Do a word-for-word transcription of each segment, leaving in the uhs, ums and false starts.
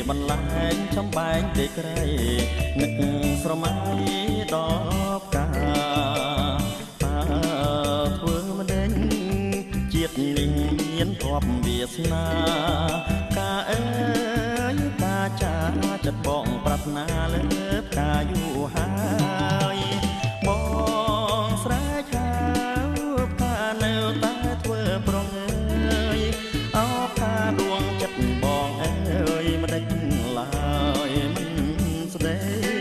បន្លែងចំបែងទេក្រៃនឹកស្រមៃដល់កាតើធ្វើមិនដេញជាតិនេះមានទ្រព្យវាសនាកាអើយកាចាចិត្តបងប្រាថ្នាលើផ្កាយូរហើយបងស្រែកហៅផ្កានៅតែធ្វើប្រងើយអោផ្កាដួងចិត្តបងអើយមិនដេចឡើយមិនស្ដី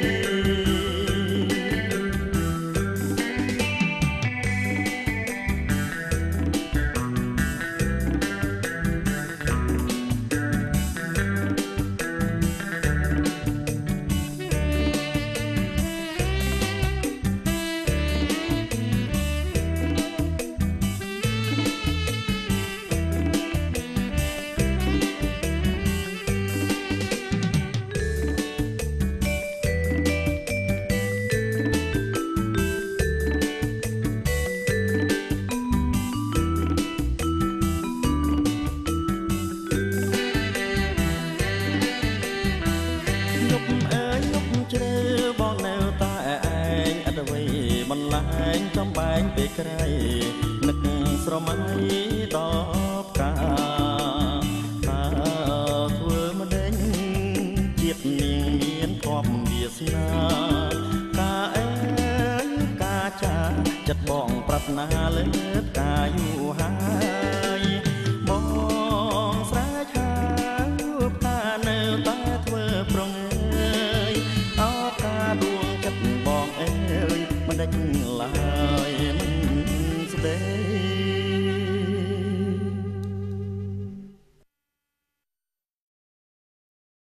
បន្លែងចំបែងពេលក្រៃនឹកស្រមៃដល់ផ្កាតើធ្វើមិនដេញជាតិនាងមានទ្រព្យវាសនាកាអើយកាចាចិត្តបងប្រាថ្នាលើផ្កាយូរហើយបងស្រែកហៅផ្កានៅតែធ្វើប្រងើយអោផ្កាដួងចិត្តបងអើយមិនដេញឡើយមិនស្ដី